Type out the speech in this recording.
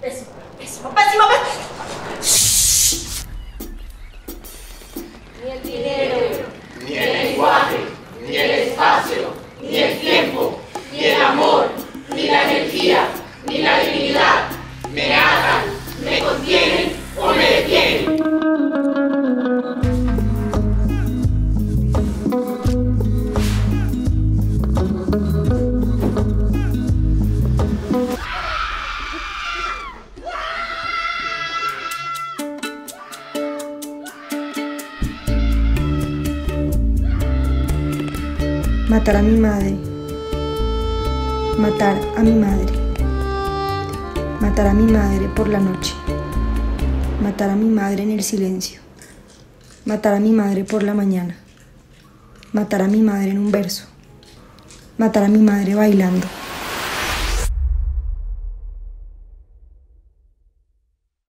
Pésimo, pésimo, pésimo, pésimo. Ni el dinero, ni el lenguaje, ni el espacio, ni el tiempo, ni el amor, ni la energía, ni la divinidad me atan, me contienen o me detienen. Matar a mi madre. Matar a mi madre. Matar a mi madre por la noche. Matar a mi madre en el silencio. Matar a mi madre por la mañana. Matar a mi madre en un verso. Matar a mi madre bailando.